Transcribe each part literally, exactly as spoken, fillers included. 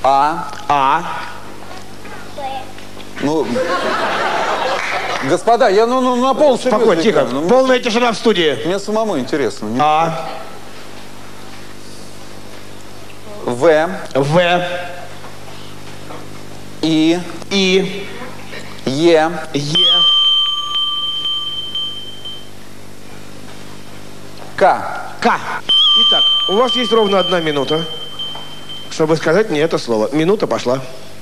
А. А. Ну, господа, я ну, ну на пол Спокойно, тихо. Ну, полная тишина в студии. Мне самому интересно. Не... А. В. В. И. И. Е. Е. К. К. Итак, у вас есть ровно одна минута, чтобы сказать мне это слово. Минута пошла.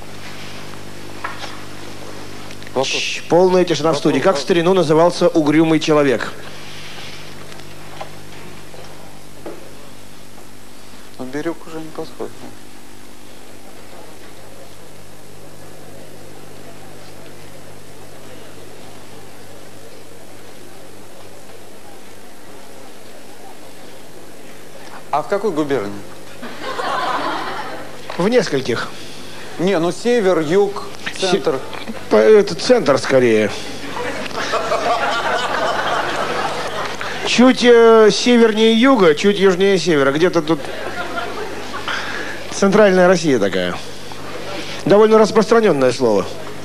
Щ, полная тишина Вопрос. в студии. Как в старину назывался угрюмый человек? Но Бирюк уже не подходит. А в какой губернии? В нескольких. Не, ну север, юг, центр. С... Это центр скорее. Чуть э, севернее юга, чуть южнее севера. Где-то тут центральная Россия такая. Довольно распространенное слово.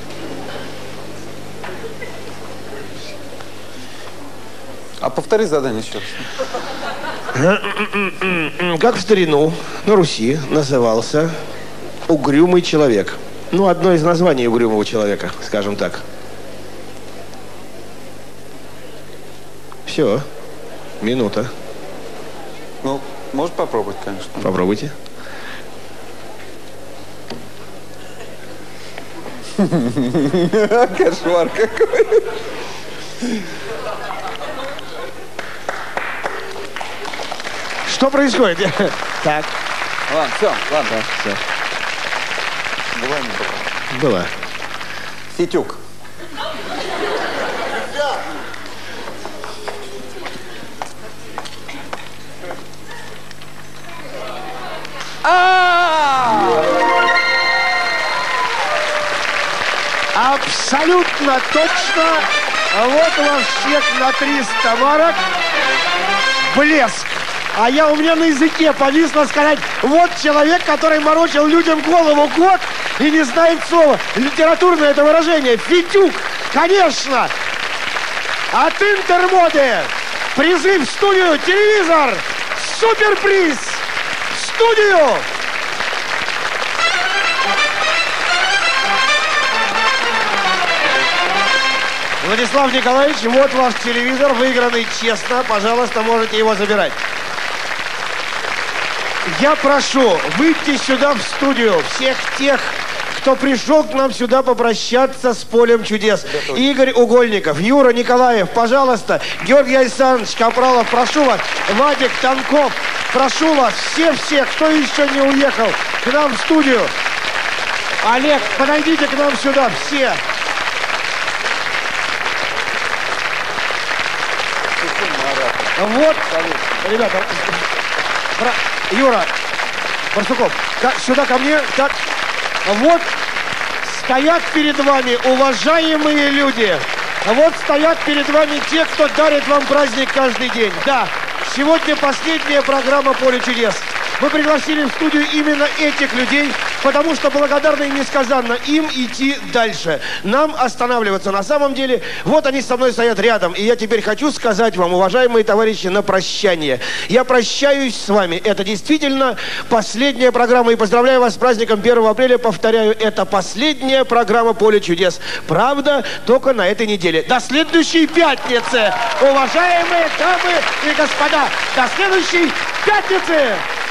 А повтори задание еще раз. Как в старину на Руси назывался угрюмый человек? Ну, одно из названий угрюмого человека, скажем так. Все. Минута. Ну, может попробовать, конечно. Попробуйте. Кошмар какой. Что происходит? Так. Ладно, все, ладно. Да, все. Была не была? Была. Фитюк. Абсолютно точно. Вот у вас чек на триста марок. Блеск. А я у меня на языке повисло сказать, вот человек, который морочил людям голову год и не знает слова. Литературное это выражение. Фитюк. Конечно. От Интермоды. Призыв в студию. Телевизор. Суперприз. В студию. Владислав Николаевич, вот ваш телевизор, выигранный честно. Пожалуйста, можете его забирать. Я прошу выйти сюда в студию всех тех, кто пришел к нам сюда попрощаться с полем чудес. Игорь Угольников, Юра Николаев, пожалуйста. Георгий Александрович Капралов, прошу вас. Вадик Танков, прошу вас. Все-все, кто еще не уехал к нам в студию. Олег, подойдите к нам сюда, все. Вот, ребята, Юра, Барсуков, сюда ко мне. Так, вот стоят перед вами уважаемые люди. Вот стоят перед вами те, кто дарит вам праздник каждый день. Да, сегодня последняя программа «Поле чудес». Мы пригласили в студию именно этих людей, потому что благодарны им несказанно им идти дальше. Нам останавливаться. На самом деле, вот они со мной стоят рядом. И я теперь хочу сказать вам, уважаемые товарищи, на прощание. Я прощаюсь с вами. Это действительно последняя программа. И поздравляю вас с праздником первого апреля. Повторяю, это последняя программа «Поле чудес». Правда, только на этой неделе. До следующей пятницы, уважаемые дамы и господа. До следующей пятницы!